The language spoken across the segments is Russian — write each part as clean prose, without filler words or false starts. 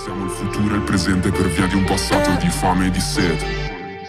Siamo il futuro e il presente per via di un passato di fame e di sete.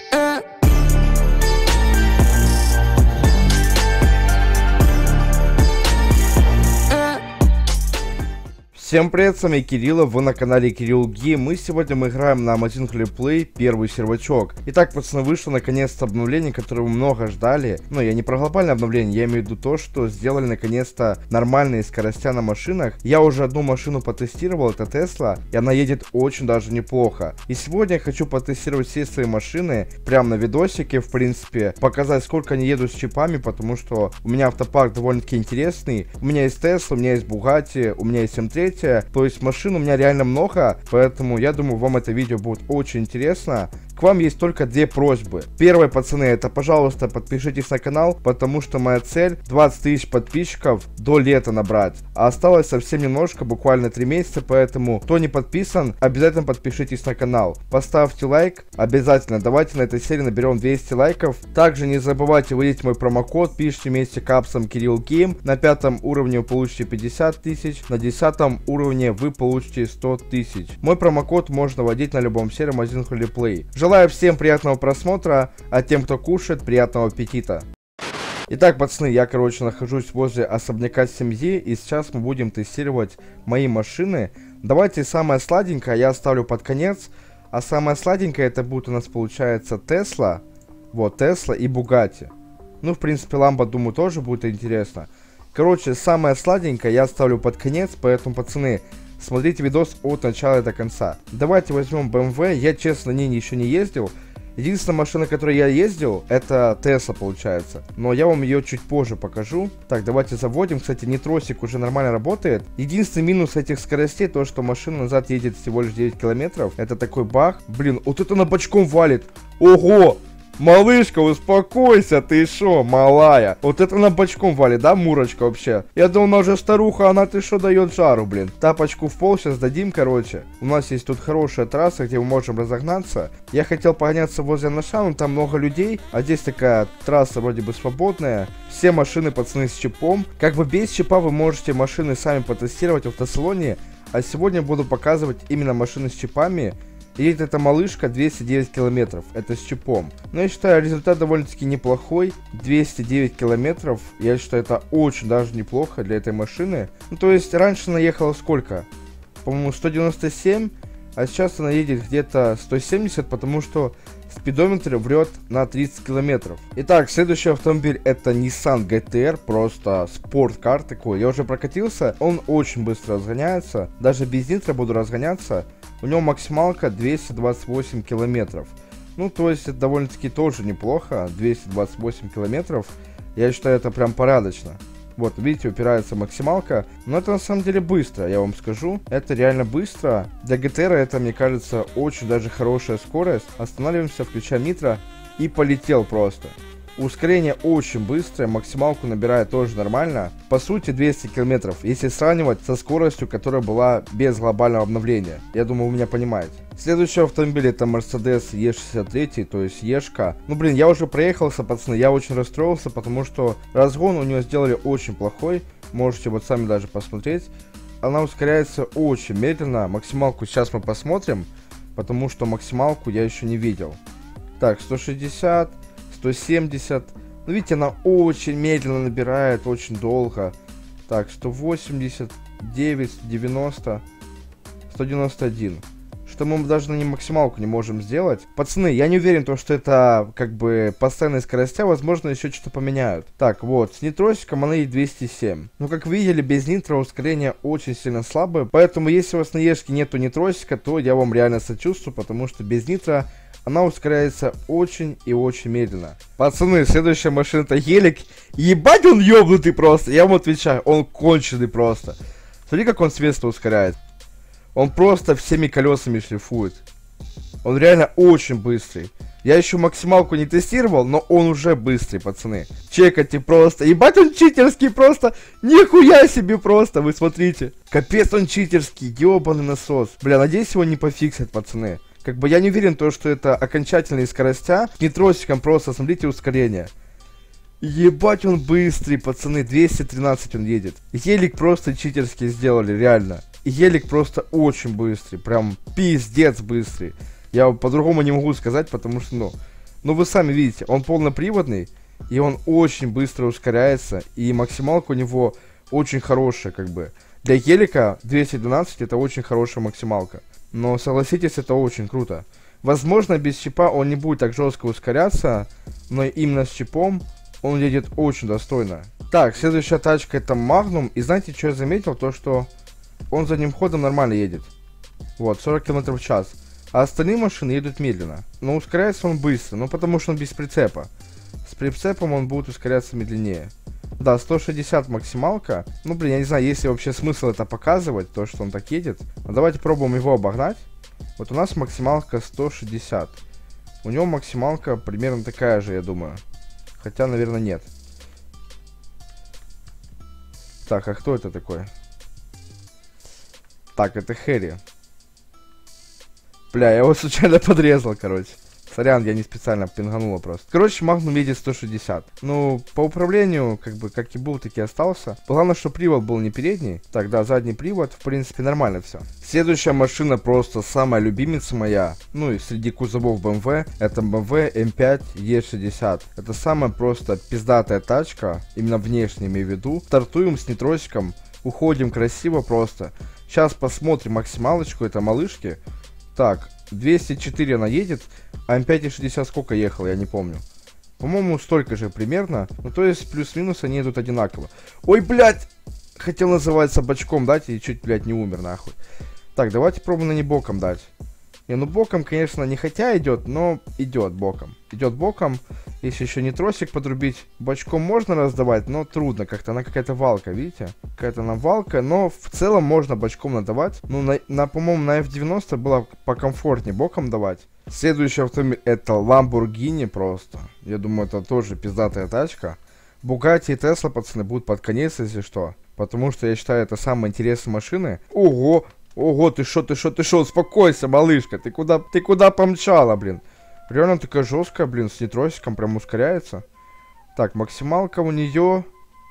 Всем привет, с вами Кирилл, вы на канале Кирилл Гейм, и сегодня мы играем на Amazing Play первый сервачок. Итак, пацаны, вышло наконец-то обновление, которое вы много ждали. Но я не про глобальное обновление, я имею в виду то, что сделали наконец-то нормальные скоростя на машинах. Я уже одну машину потестировал, это Tesla, и она едет очень даже неплохо. И сегодня я хочу потестировать все свои машины, прямо на видосике, в принципе, показать, сколько они едут с чипами, потому что у меня автопарк довольно-таки интересный. У меня есть Tesla, у меня есть Bugatti, у меня есть M3. То есть машин у меня реально много, поэтому я думаю, вам это видео будет очень интересно. К вам есть только две просьбы. Первая, пацаны, это, пожалуйста, подпишитесь на канал, потому что моя цель 20 тысяч подписчиков до лета набрать. А осталось совсем немножко, буквально 3 месяца, поэтому, кто не подписан, обязательно подпишитесь на канал. Поставьте лайк, обязательно, давайте на этой серии наберем 200 лайков. Также не забывайте вводить мой промокод, пишите вместе капсом Кирилл Гейм. На 5 уровне вы получите 50 тысяч, на 10 уровне вы получите 100 тысяч. Мой промокод можно вводить на любом сервере Amazing Play. Желаю всем приятного просмотра, а тем, кто кушает, приятного аппетита. Итак, пацаны, я, нахожусь возле особняка семьи, и сейчас мы будем тестировать мои машины. Давайте самое сладенькое я оставлю под конец, а самое сладенькое это будет у нас, получается, Tesla. Вот, Tesla и Bugatti. Ну, в принципе, Lambo, думаю, тоже будет интересно. Самое сладенькое я оставлю под конец, поэтому, пацаны, смотрите видос от начала до конца. Давайте возьмем BMW, я, честно, на ней еще не ездил. Единственная машина, которой я ездил, это Tesla, получается. Но я вам ее чуть позже покажу. Так, давайте заводим. Кстати, нитросик уже нормально работает. Единственный минус этих скоростей, то, что машина назад едет всего лишь 9 километров. Это такой баг. Блин, вот это на бочком валит. Ого! Малышка, успокойся, ты шо, малая? Вот это на бочком валит, да, Мурочка, вообще? Я думал, она уже старуха, она ты шо дает жару, блин. Тапочку в пол сейчас дадим, У нас есть тут хорошая трасса, где мы можем разогнаться. Я хотел погоняться возле Наша, но там много людей. А здесь такая трасса вроде бы свободная. Все машины, пацаны, с чипом. Как бы без чипа вы можете машины сами потестировать в автосалоне. А сегодня буду показывать именно машины с чипами. Едет эта малышка 209 километров, это с чипом. Но я считаю, результат довольно-таки неплохой. 209 километров, я считаю, это очень даже неплохо для этой машины. Ну, то есть, раньше она ехала сколько? По-моему, 197, а сейчас она едет где-то 170, потому что спидометр врет на 30 километров. Итак, следующий автомобиль это Nissan GT-R, просто спорткар такой. Я уже прокатился, он очень быстро разгоняется, даже без нитро буду разгоняться. У него максималка 228 километров. Ну, то есть, это довольно-таки тоже неплохо. 228 километров. Я считаю, это прям порядочно. Вот, видите, упирается максималка. Но это на самом деле быстро, я вам скажу. Это реально быстро. Для GT-R это, мне кажется, очень даже хорошая скорость. Останавливаемся, включаем нитро. И полетел просто. Ускорение очень быстрое, максималку набирает тоже нормально. По сути 200 километров, если сравнивать со скоростью, которая была без глобального обновления. Я думаю, вы меня понимаете. Следующий автомобиль это Mercedes E63, то есть Ешка. Ну блин, я уже проехался, пацаны, я очень расстроился, потому что разгон у нее сделали очень плохой. Можете вот сами даже посмотреть. Она ускоряется очень медленно. Максималку сейчас мы посмотрим, потому что максималку я еще не видел. Так, 160... 170. Ну, видите, она очень медленно набирает, очень долго. Так, 180, 9, 190, 191. Что мы даже на ней максималку не можем сделать. Пацаны, я не уверен, что это как бы постоянные скорости, возможно, еще что-то поменяют. Так, вот, с нитросиком она и 207. Ну, как вы видели, без нитро ускорение очень сильно слабое. Поэтому, если у вас на Ешке нету нитросика, то я вам реально сочувствую, потому что без нитро она ускоряется очень и очень медленно. Пацаны, следующая машина это Гелик. Ебать, он ёбнутый просто. Я вам отвечаю, он конченый просто. Смотри, как он с места ускоряет. Он просто всеми колесами шлифует. Он реально очень быстрый. Я еще максималку не тестировал, но он уже быстрый, пацаны. Чекайте просто. Ебать, он читерский просто. Нихуя себе просто, вы смотрите. Капец, он читерский, ёбаный насос. Бля, надеюсь, его не пофиксят, пацаны. Как бы я не уверен, что это окончательные скоростя. С нитросиком просто, смотрите, ускорение. Ебать, он быстрый, пацаны, 213 он едет. Елик просто читерский сделали, реально. елик просто очень быстрый, прям пиздец быстрый. Я по-другому не могу сказать, потому что, ну вы сами видите, он полноприводный, и он очень быстро ускоряется, и максималка у него очень хорошая, как бы. Для елика 212 это очень хорошая максималка. Но согласитесь, это очень круто. Возможно, без чипа он не будет так жестко ускоряться, но именно с чипом он едет очень достойно. Так, следующая тачка это Magnum. И знаете, что я заметил? То, что он задним ходом нормально едет. Вот, 40 км в час. А остальные машины едут медленно. Но ускоряется он быстро, ну потому что он без прицепа. С прицепом он будет ускоряться медленнее. Да, 160 максималка. Ну, блин, я не знаю, есть ли вообще смысл это показывать, то, что он так едет. Но давайте пробуем его обогнать. Вот у нас максималка 160. У него максималка примерно такая же, я думаю. Хотя, наверное, нет. Так, а кто это такой? Так, это Хэри. Бля, я его случайно подрезал, короче. Сорян, я не специально пинганула просто. Короче, Magnum едет 160. Ну, по управлению, как бы, как и был, так и остался. Главное, что привод был не передний. Так, да, задний привод, в принципе, нормально все. Следующая машина просто самая любимица моя. Ну, и среди кузовов BMW, это BMW M5 E60. Это самая просто пиздатая тачка, именно внешне имею в виду. Стартуем с нитросиком, уходим красиво просто. Сейчас посмотрим максималочку, это малышки. Так, 204 она едет, а М5,60 сколько ехал, я не помню. По-моему, столько же примерно. Ну, то есть, плюс-минус они идут одинаково. Ой, блядь! Хотел называться бочком дать и чуть, блядь, не умер, нахуй. Так, давайте пробуем на не боком дать. Не, ну боком, конечно, не хотя идет, но идет боком. Идет боком. Если еще не тросик подрубить, бочком можно раздавать, но трудно как-то. Она какая-то валка, видите? Какая-то она валка, но в целом можно бочком надавать. Ну, по-моему, на F90 было покомфортнее боком давать. Следующий автомобиль это Lamborghini просто. Я думаю, это тоже пиздатая тачка. Bugatti и Tesla, пацаны, будут под конец, если что. Потому что я считаю, это самые интересные машины. Ого! Ого, ты шо, успокойся, малышка, ты куда помчала, блин? Реально такая жесткая, блин, с нитросиком прям ускоряется. Так, максималка у нее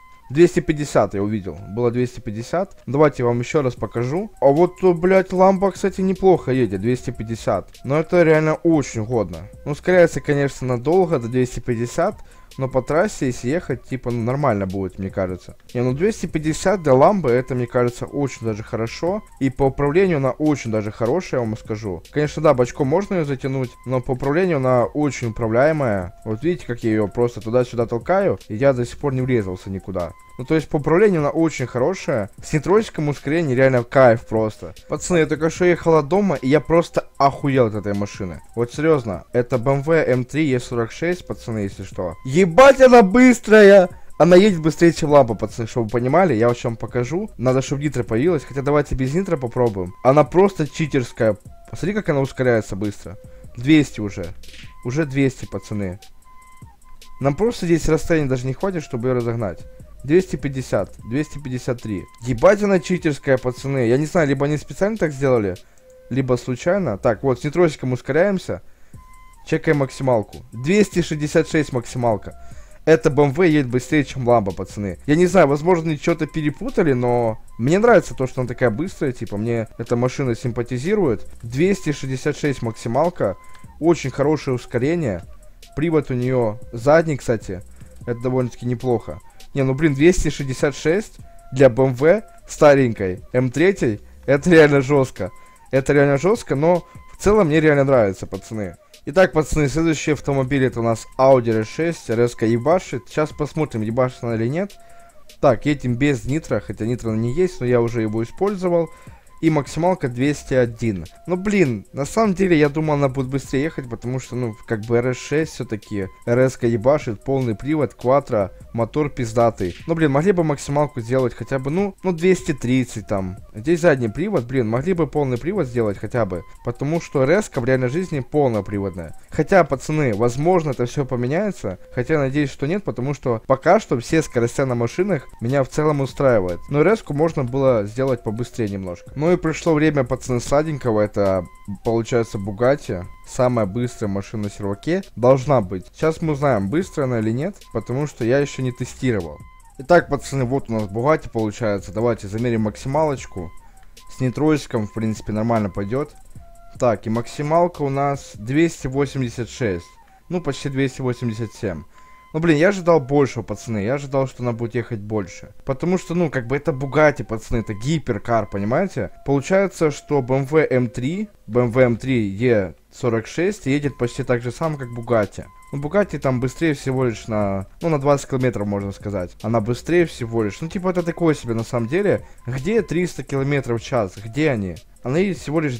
250, я увидел, было 250. Давайте я вам еще раз покажу. А вот, блядь, лампа, кстати, неплохо едет, 250. Но это реально очень годно. Ну, ускоряется, конечно, надолго, до 250. Но по трассе, если ехать, типа, ну, нормально будет, мне кажется. Не, ну 250 для ламбы, это, мне кажется, очень даже хорошо. И по управлению она очень даже хорошая, я вам скажу. Конечно, да, бочком можно ее затянуть, но по управлению она очень управляемая. Вот видите, как я ее просто туда-сюда толкаю, и я до сих пор не врезался никуда. Ну, то есть, по управлению она очень хорошая. С нитросиком ускорение реально кайф просто. Пацаны, я только что ехала дома, и я просто охуел от этой машины. Вот серьезно, это BMW M3 E46, пацаны, если что. Ебать, она быстрая! Она едет быстрее, чем лампа, пацаны, чтобы вы понимали. Я вот вам покажу. Надо, чтобы нитро появилось. Хотя давайте без нитро попробуем. Она просто читерская. Посмотри, как она ускоряется быстро. 200 уже. Уже 200, пацаны. Нам просто здесь расстояние даже не хватит, чтобы ее разогнать. 250, 253. Ебать, она читерская, пацаны. Я не знаю, либо они специально так сделали, либо случайно. Так, вот, с нитросиком ускоряемся. Чекаем максималку. 266 максималка. Это BMW едет быстрее, чем ламба, пацаны. Я не знаю, возможно, они что-то перепутали, но мне нравится то, что она такая быстрая. Типа, мне эта машина симпатизирует. 266 максималка. Очень хорошее ускорение. Привод у нее задний, кстати. Это довольно-таки неплохо. Не, ну блин, 266 для BMW старенькой M3, это реально жестко. Это реально жестко, но в целом мне реально нравится, пацаны. Итак, пацаны, следующий автомобиль это у нас Audi R6, RS-ка ебашит. Сейчас посмотрим, ебашит она или нет. Так, едем без нитро, хотя нитро не есть, но я уже его использовал. И максималка 201. Ну, блин, на самом деле, я думал, она будет быстрее ехать, потому что, ну, как бы RS6 все-таки. RS-ка ебашит, полный привод, квадро, мотор пиздатый. Ну, блин, могли бы максималку сделать хотя бы, ну 230 там. Здесь задний привод, блин, могли бы полный привод сделать хотя бы. Потому что RS-ка в реальной жизни полноприводная. Хотя, пацаны, возможно, это все поменяется. Хотя, я надеюсь, что нет, потому что пока что все скоростя на машинах меня в целом устраивают. Но RS-ку можно было сделать побыстрее немножко. Ну и пришло время, пацаны, сладенького. Это, получается, Bugatti. Самая быстрая машина на серваке. Должна быть. Сейчас мы узнаем, быстрая она или нет. Потому что я еще не тестировал. Итак, пацаны, вот у нас Bugatti получается. Давайте замерим максималочку. С нейтросиком, в принципе, нормально пойдет. Так, и максималка у нас 286. Ну, почти 287. Ну, блин, я ожидал большего, пацаны. Я ожидал, что она будет ехать больше. Потому что, ну, как бы это Bugatti, пацаны. Это гиперкар, понимаете? Получается, что BMW M3, BMW M3 E46 едет почти так же самое, как Bugatti. Ну, Bugatti там быстрее всего лишь на 20 километров, можно сказать. Она быстрее всего лишь. Ну, типа, это такое себе, на самом деле. Где 300 километров в час? Где они? Она едет всего лишь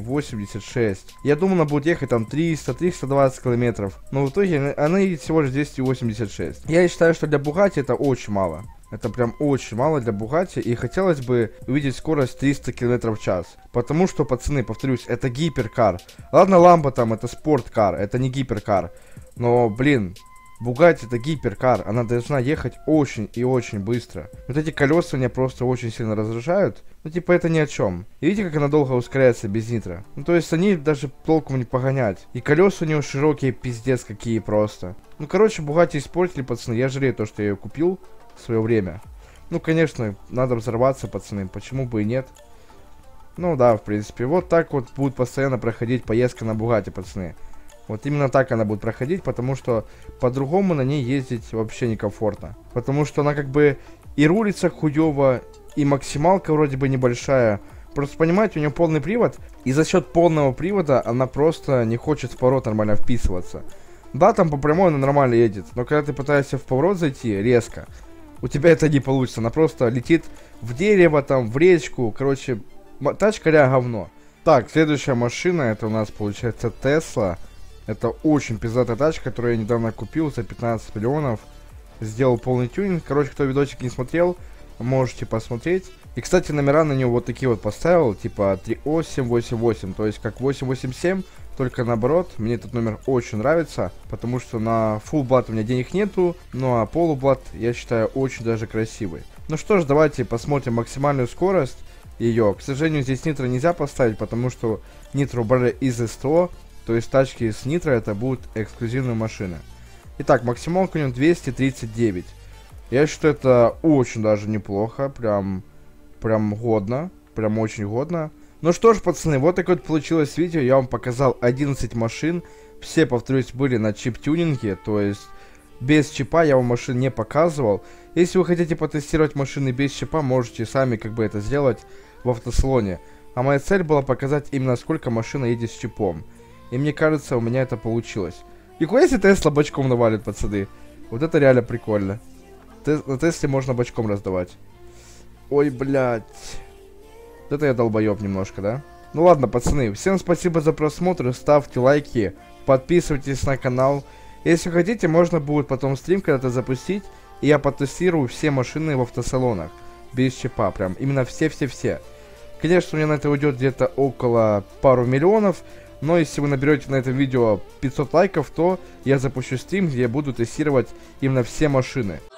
286. Я думал, она будет ехать там 300-320 километров. Но в итоге она едет всего лишь 286. Я считаю, что для Bugatti это очень мало. Это прям очень мало для Bugatti. И хотелось бы увидеть скорость 300 км в час. Потому что, пацаны, повторюсь, это гиперкар. Ладно, ламба там, это спорткар, это не гиперкар. Но, блин, Bugatti это гиперкар. Она должна ехать очень и очень быстро. Вот эти колеса меня просто очень сильно раздражают. Ну, типа, это ни о чем. И видите, как она долго ускоряется без нитро? Ну, то есть, они даже толком не погонять. И колеса у него широкие, пиздец, какие просто. Ну, короче, Bugatti испортили, пацаны. Я жалею то, что я ее купил в свое время. Ну, конечно, надо взорваться, пацаны. Почему бы и нет? Ну, да, в принципе. Вот так вот будет постоянно проходить поездка на Bugatti, пацаны. Вот именно так она будет проходить, потому что по-другому на ней ездить вообще некомфортно. Потому что она как бы и рулится хуёво, и максималка вроде бы небольшая. Просто понимаете, у нее полный привод, и за счет полного привода она просто не хочет в поворот нормально вписываться. Да, там по прямой она нормально едет, но когда ты пытаешься в поворот зайти резко, у тебя это не получится. Она просто летит в дерево, там, в речку. Короче, тачка реально говно. Так, следующая машина, это у нас получается Tesla. Это очень пиздатая тачка, которую я недавно купил за 15 миллионов. Сделал полный тюнинг. Короче, кто видосик не смотрел, можете посмотреть. И, кстати, номера на него вот такие вот поставил, типа 3888, то есть как 887, только наоборот. Мне этот номер очень нравится, потому что на Full Blood у меня денег нету, ну а Полублад, я считаю, очень даже красивый. Ну что ж, давайте посмотрим максимальную скорость ее. К сожалению, здесь нитро нельзя поставить, потому что нитро убрали из СТО. То есть тачки с нитро это будут эксклюзивные машины. Итак, максималка у него 239. Я считаю, это очень даже неплохо. Прям годно. Прям очень годно. Ну что ж, пацаны, вот такое вот получилось видео. Я вам показал 11 машин. Все, повторюсь, были на чип-тюнинге. То есть без чипа я вам машин не показывал. Если вы хотите потестировать машины без чипа, можете сами как бы это сделать в автосалоне. А моя цель была показать именно сколько машина едет с чипом. И мне кажется, у меня это получилось. И куда если Тесла бочком навалит, пацаны? Вот это реально прикольно. На Тесле можно бочком раздавать. Ой, блядь. Вот это я долбоёб немножко, да? Ну ладно, пацаны, всем спасибо за просмотр. Ставьте лайки, подписывайтесь на канал. Если хотите, можно будет потом стрим когда-то запустить. И я потестирую все машины в автосалонах. Без чипа, прям. Именно все-все-все. Конечно, у меня на это уйдет где-то около пару миллионов. Но если вы наберете на этом видео 500 лайков, то я запущу стрим, где я буду тестировать именно все машины.